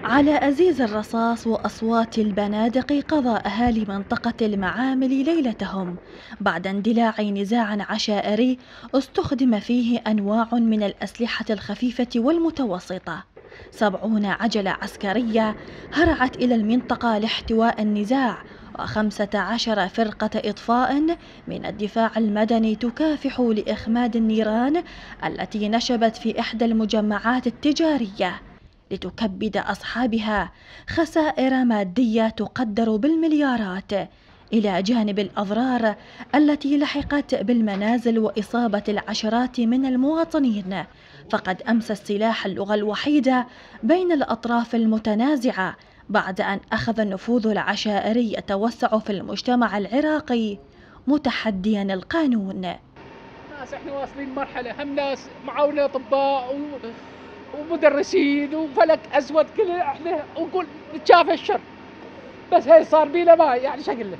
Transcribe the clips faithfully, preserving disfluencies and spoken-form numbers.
على أزيز الرصاص وأصوات البنادق قضى أهالي منطقة المعامل ليلتهم بعد اندلاع نزاع عشائري استخدم فيه أنواع من الأسلحة الخفيفة والمتوسطة. سبعون عجلة عسكرية هرعت إلى المنطقة لاحتواء النزاع، وخمسة عشر فرقة إطفاء من الدفاع المدني تكافح لإخماد النيران التي نشبت في إحدى المجمعات التجارية، لتكبد أصحابها خسائر مادية تقدر بالمليارات، إلى جانب الأضرار التي لحقت بالمنازل وإصابة العشرات من المواطنين. فقد أمس السلاح اللغة الوحيدة بين الأطراف المتنازعة بعد أن أخذ النفوذ العشائري يتوسع في المجتمع العراقي متحديا القانون. ناس احنا واصلين مرحلة هم ناس معاونا أطباء و... ومدرسين وفلك أسود كله احنا ونقول نتشافى الشر، بس هي صار بينا ما يعني شو أقول لك،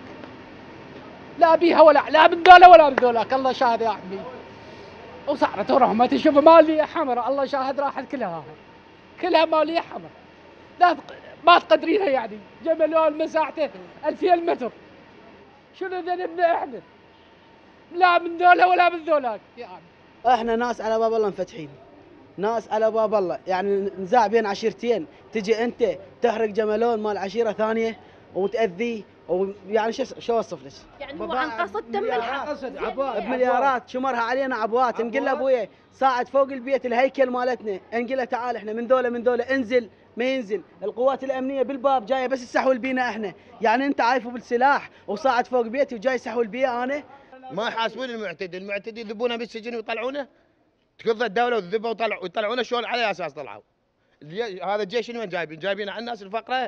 لا بيها ولا لا من ذولا ولا من ذولاك، الله شاهد يا عمي. وصارت ورحمة تشوف مالية حمراء، الله شاهد راحت كلها كلها مالية حمراء، لا ما تقدرينها يعني. جملون مساحته ألفين متر، شنو ذنبنا احنا؟ لا من ذولا ولا من ذولاك يا عمي. احنا ناس على باب الله مفتحين، ناس على باب الله، يعني نزاع بين عشيرتين، تجي انت تحرق جملون مال عشيره ثانيه وتاذيه، ويعني شو شو اوصف لك؟ يعني هو عن قصد تم الحرق بمليارات شمرها علينا عبوات. نقول له ابويا صاعد فوق البيت الهيكل مالتنا، نقول له تعال احنا من ذولا من ذولا انزل، ما ينزل. القوات الامنيه بالباب جايه بس تسحول بينا احنا، يعني انت عايفه بالسلاح وصاعد فوق بيتي وجاي يسحول بي انا. ما يحاسبون المعتدي، المعتدي يذبونه بالسجن ويطلعونه، تقضى الدوله وتذبه ويطلع ويطلعونه شلون على اساس طلعوا؟ هذا الجيش من وين جايبين؟ جايبين على الناس الفقره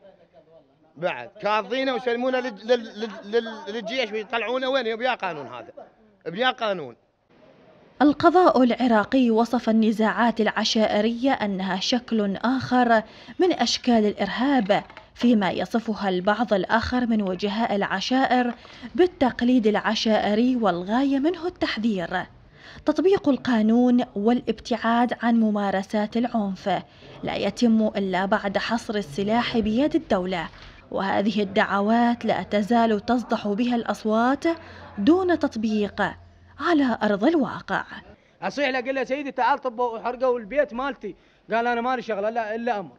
بعد كاظينه ويسلمونه للجيش ويطلعونه وين؟ بيا قانون هذا، بيا قانون. القضاء العراقي وصف النزاعات العشائرية أنها شكل آخر من أشكال الإرهاب، فيما يصفها البعض الآخر من وجهاء العشائر بالتقليد العشائري والغاية منه التحذير. تطبيق القانون والابتعاد عن ممارسات العنف لا يتم إلا بعد حصر السلاح بيد الدولة، وهذه الدعوات لا تزال تصدح بها الأصوات دون تطبيق على أرض الواقع. أصيح له قل له سيدي تعال طبوا وحرقوا البيت مالتي، قال أنا مالي شغلة لا إلا أمر.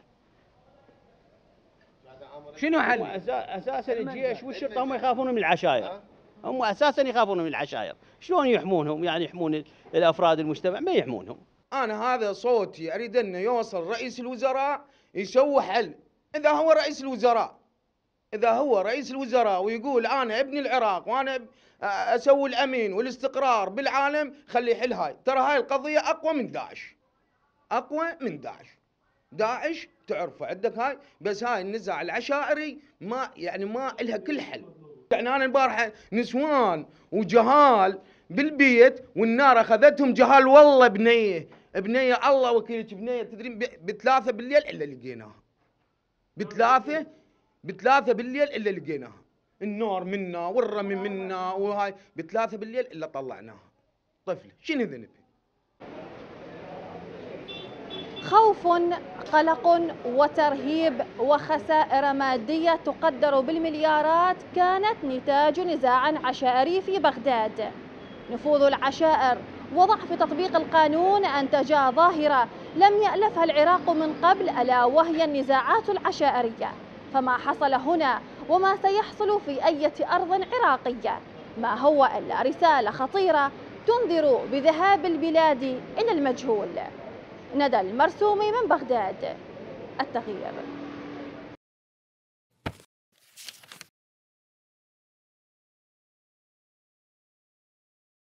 شنو حل؟ أساسا الجيش والشرطة هم يخافون من العشائر، هم أساسا يخافون من العشائر، شلون يحمونهم؟ يعني يحمون الأفراد المجتمع؟ ما يحمونهم. أنا هذا صوتي أريد أنه يوصل رئيس الوزراء يسوي حل. إذا هو رئيس الوزراء إذا هو رئيس الوزراء ويقول أنا ابن العراق وأنا أسوي الأمين والاستقرار بالعالم، خلي يحل هاي. ترى هاي القضية أقوى من داعش، أقوى من داعش. داعش تعرفوا عندك هاي، بس هاي النزاع العشائري ما يعني ما إلها كل حل. يعني أنا البارحة نسوان وجهال بالبيت والنار أخذتهم جهال، والله بنية بنية الله وكيلك بنية، تدرين بثلاثة بالليل إلا لقيناها، بثلاثة بثلاثة بالليل إلا لقيناها، النار منا والرمي منا وهاي بثلاثة بالليل إلا طلعناها. طفلة شنو ذنبها؟ خوف، قلق وترهيب وخسائر مادية تقدر بالمليارات كانت نتاج نزاع عشائري في بغداد. نفوذ العشائر وضعف تطبيق القانون أنتجا ظاهرة لم يألفها العراق من قبل، ألا وهي النزاعات العشائرية. فما حصل هنا وما سيحصل في أي أرض عراقية ما هو إلا رسالة خطيرة تنذر بذهاب البلاد إلى المجهول. ندى المرسومي من بغداد، التغيير.